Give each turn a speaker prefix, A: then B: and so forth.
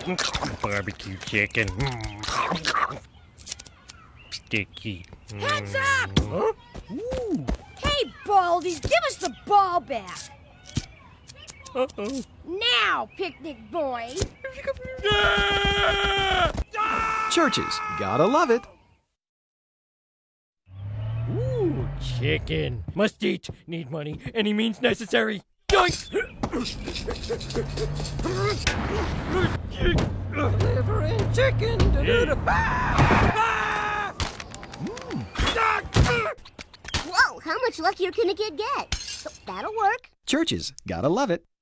A: Barbecue chicken. Sticky.
B: Heads up!
A: Huh? Ooh.
B: Hey, Baldy, give us the ball back.
A: Uh-oh.
B: Now, picnic boy.
C: Churches, gotta love it.
A: Ooh, chicken. Must eat. Need money. Any means necessary. Yoink! Liver and chicken.
D: Whoa, how much luckier can a kid get? That'll work.
C: Churches, gotta love it.